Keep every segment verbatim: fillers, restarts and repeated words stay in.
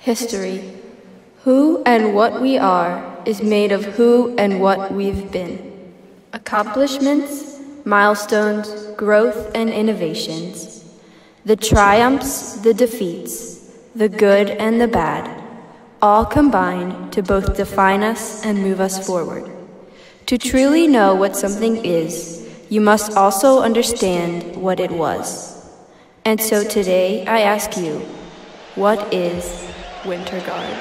History. Who and what we are is made of who and what we've been. Accomplishments, milestones, growth, and innovations. The triumphs, the defeats, the good and the bad, all combine to both define us and move us forward. To truly know what something is, you must also understand what it was. And so today I ask you, what is Winter Guard?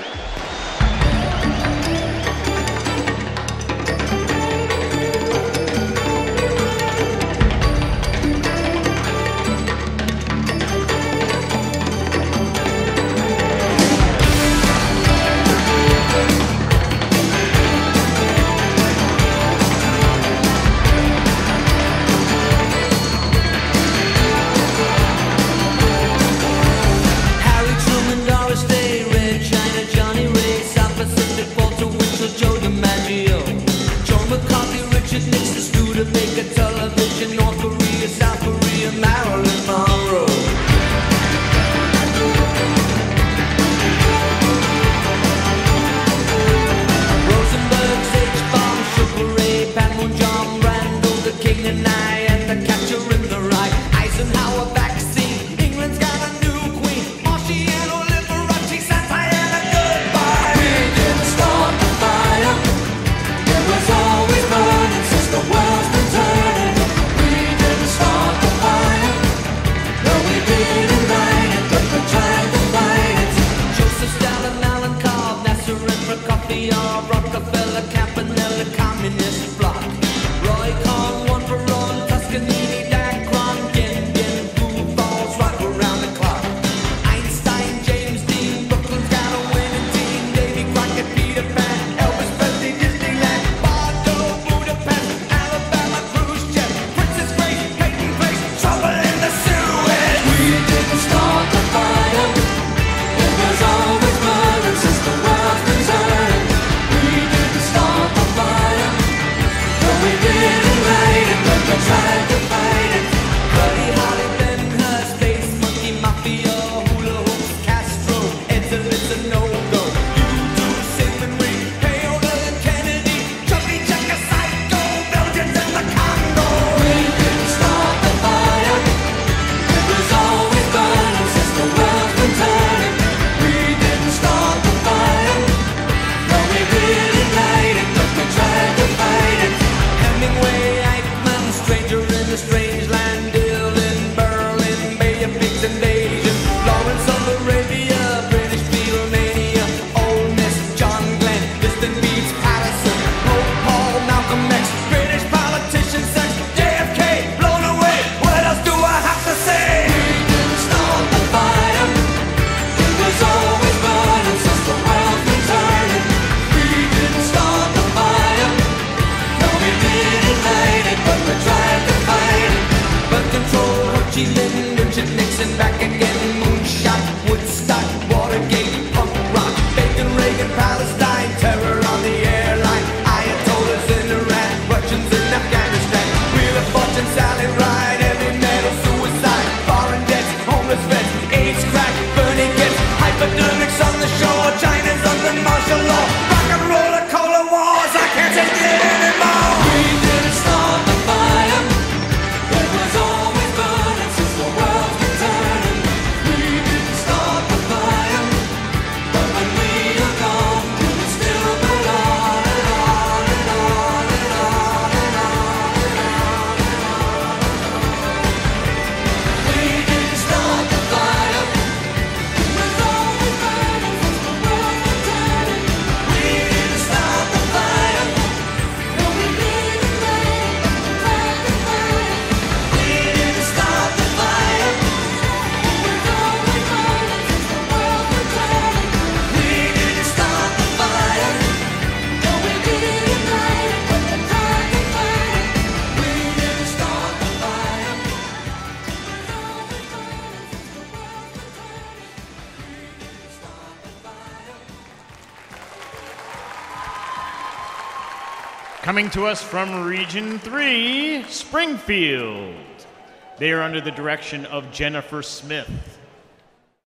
Coming to us from Region three, Springfield. They are under the direction of Jennifer Smith.